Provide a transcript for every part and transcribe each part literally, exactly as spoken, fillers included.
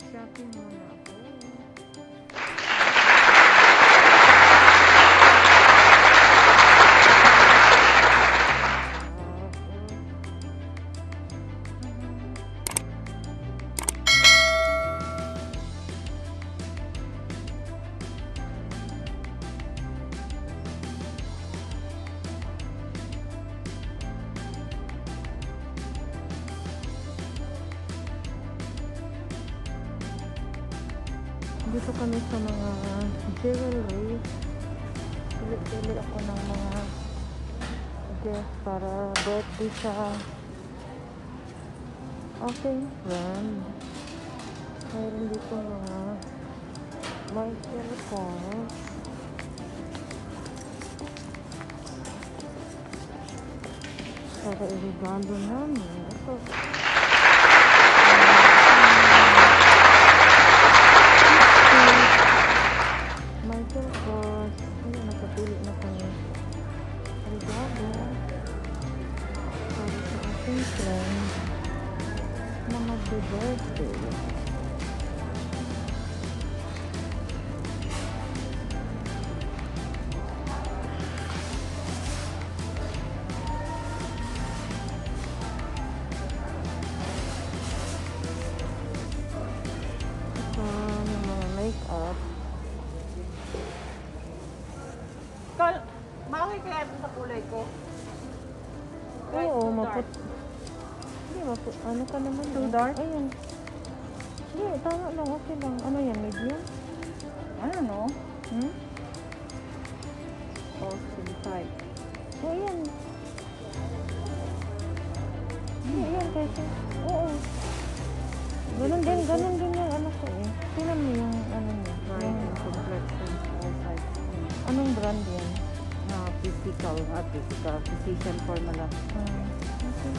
Shopping muna ako. Dito kami sa mga jewelry. Pili-pili ako ng mga gift para birthday sa aking friend. Mayroon dito mga Michael Kors. Para i-regalo namin. Ito. Michael Kors. Ayun, nakapili na kami. Regalo. Para sa ating friend na mag-birthday. Ito, yung mga make-up. Makakay kaya ito sa kulay ko? Oo, maput... Hindi, maput... Ano ka naman? Too dark? Ayun. Hindi, tama lang. Okay lang. Ano yan? Medium? Ano no? Hmm? Austin type. Oo, yan. Hindi, yan. Kasi... Oo. Ganun din, ganun din yung ano ko eh. Tingnan mo yung ano niya. Right, Yung... and complexion, all types. Anong brand yan? Na physical, ah, physical, physician formula. Hmm. Okay.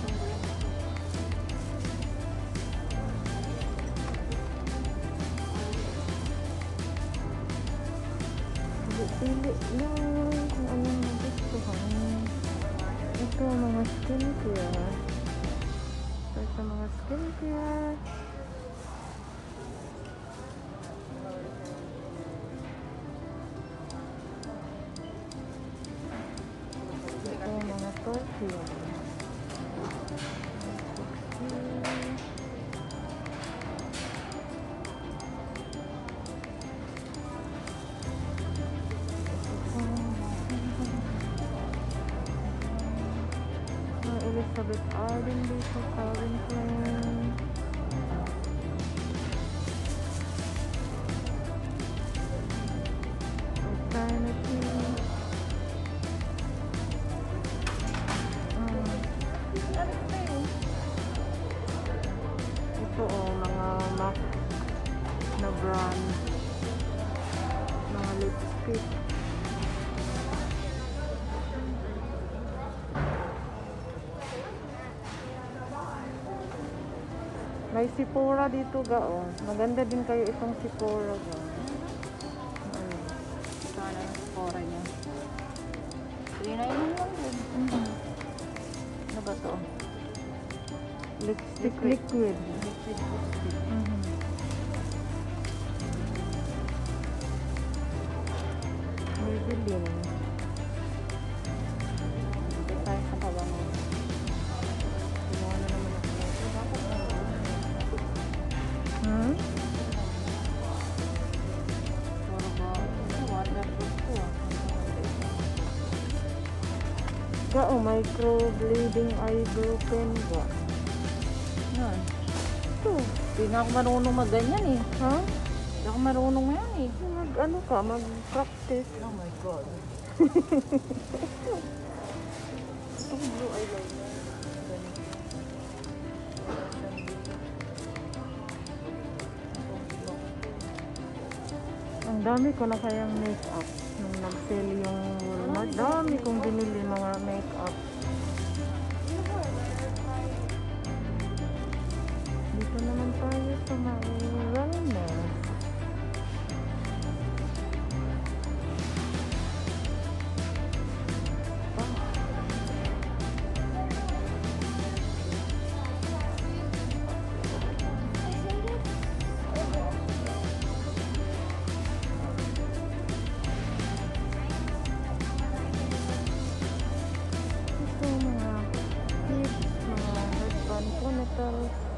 Pili lang kung anong magustuhan. Ito mga skincare. Ito sa mga skincare. Ito mga perfume. Elizabeth Arden dito, Calvin Klein. Eternity. Hmm. Ito oh, mga MAC na brand. Mga lipstick. May Sephora dito ga oh. Maganda din kayo itong Sephora ga. Ayun. Sana yung score niya. three ninety-nine lang din. Mm-hmm. Ano ba to? Lipstick Liquid. liquid. Liquid lipstick. Mm-hmm. Maybelline. Dito tayo sa kabango. Kumuha na naman ako. Bakit na? Hmm? Puro ba? Waterproof to ah. Ga oh, microblading eyebrow pen ga. Yan. Ito. Hindi na ako marunong mag-ganyan eh. Ha? Hindi ako marunong yan eh. Mag ano ka, mag-practice. Oh my God. Itong blue eyeliner. Ang dami ko na kayang make-up. Nung nag-sale yung Walmart, dami kong binili mga make-up. Dito naman tayo sa mga wellness. Yan po, metal.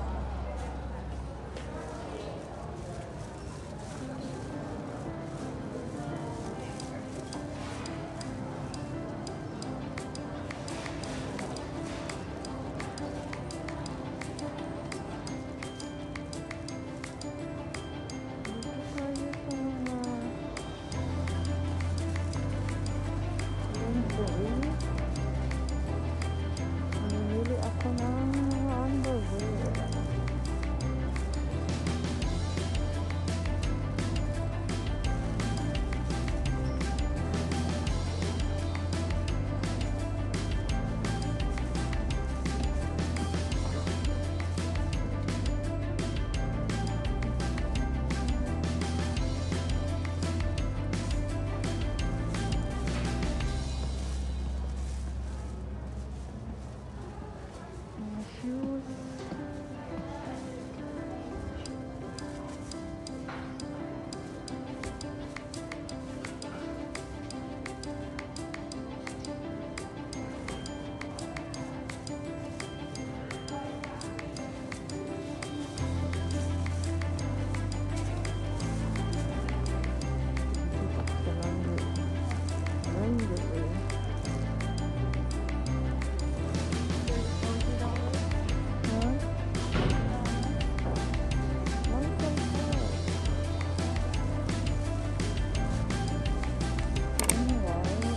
Namimili ako ng mga underwear. Mga shoes. Underwear. Huh? One point four. Anyway,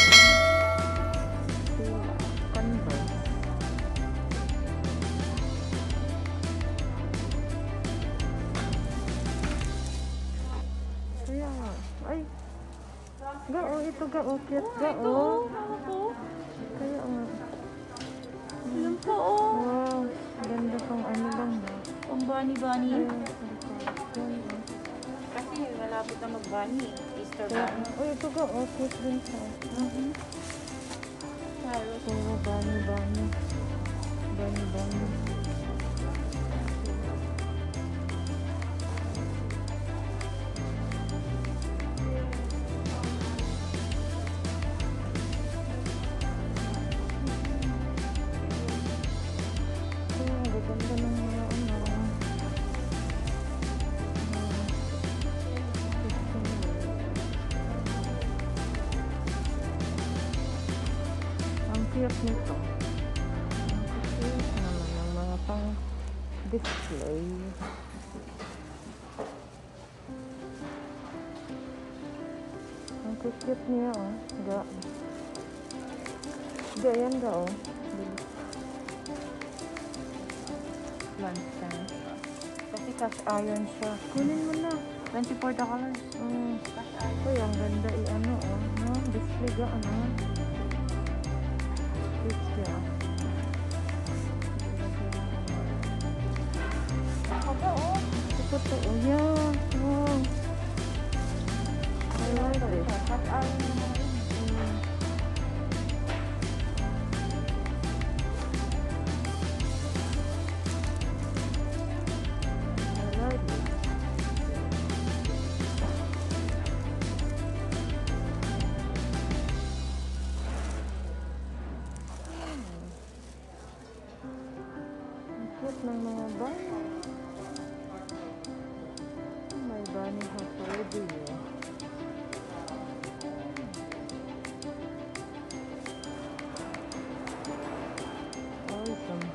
sila, Converse. Kaya nga, ay, gao, ito gao, cute gao. Kaya nga, Alam po, oh. wow, ganda pang ano lang ba? Ang bunny-bunny. Ay, ganda. Kasi malapit na mag-bunny. Easter Kaya, bunny. oh, ito gao, cute din siya. Mhm. Carrot. Puro bunny, bunny. Bunny, bunny. Kaya, ang gaganda ng mga ano. Ang cute nito. Ang cute naman ng mga pang display. Ang cute niya, oh. Ga. Ga, yan ga, oh. Lunch time. Kasi cash iron siya. Kunin mo na. twenty-four dollars. Mm. Cash out. Uy, ang ganda i-ano, oh. No? Display ga, ano? Cute siya. Ako ba, oh? Ito to, oh. Yeah. Wow. I like it. Cash out na naman yun. Mm. I like it. Ang cute ng mga bunny. May bunny hat already, eh. Awesome.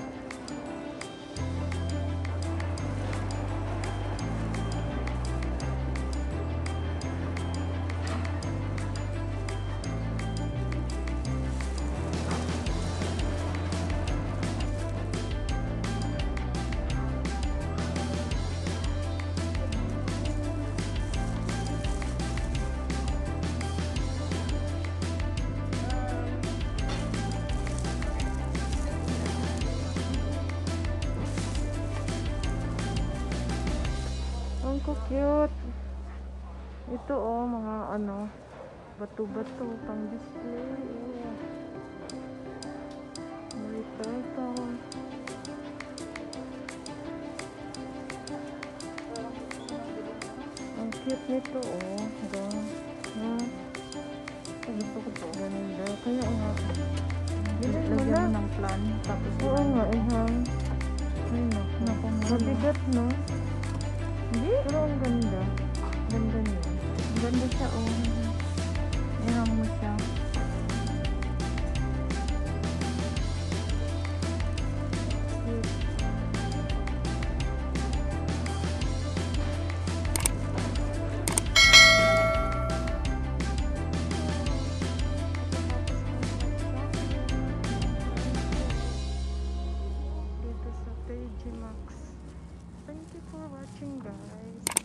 Ang cute. Ito oh, mga ano, bato-bato pang display. Oh. May turtle. Ang cute nito oh. Hanggang, hmm. Ay, gusto ko to. Ganun daw. Kaya nga. Bilhin mo na. Lagyan mo ng plan. Tapos Oo nga, ihang. Mabigat, no? Hindi. Pero ang ganda. Ganda niya. Ang ganda siya, oh. Ihang mo siya. Cute. Dito sa T J Maxx. Thank you for watching, guys.